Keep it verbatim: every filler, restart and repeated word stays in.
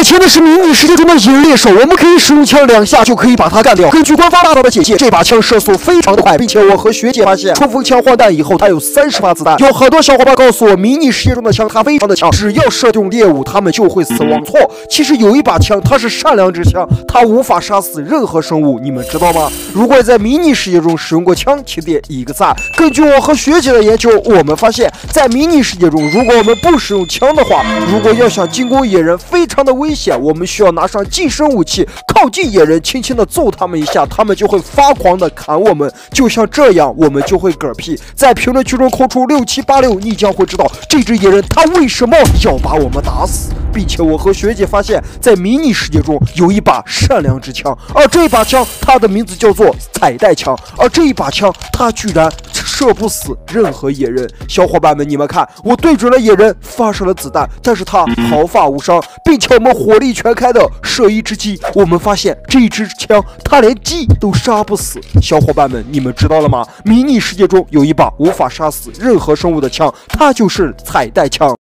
眼前的是迷你世界中的野人猎手，我们可以使用枪两下就可以把它干掉。根据官方大佬的简介，这把枪射速非常的快，并且我和学姐发现，冲锋枪换弹以后，它有三十发子弹。有很多小伙伴告诉我，迷你世界中的枪它非常的强，只要射中猎物，他们就会死亡。错，其实有一把枪，它是善良之枪，它无法杀死任何生物，你们知道吗？如果在迷你世界中使用过枪，请点一个赞。根据我和学姐的研究，我们发现，在迷你世界中，如果我们不使用枪的话，如果要想进攻野人，非常的危险，我们需要拿上近身武器，靠近野人，轻轻的揍他们一下，他们就会发狂的砍我们，就像这样，我们就会嗝屁。在评论区中扣出六七八六，你将会知道这只野人他为什么要把我们打死。并且我和学姐发现，在迷你世界中有一把善良之枪，而这把枪它的名字叫做彩带枪，而这一把枪它居然射不死任何野人。小伙伴们，你们看，我对准了野人发射了子弹，但是他毫发无伤，并且我们火力全开的射一只鸡，我们发现这一支枪它连鸡都杀不死。小伙伴们，你们知道了吗？迷你世界中有一把无法杀死任何生物的枪，它就是彩带枪。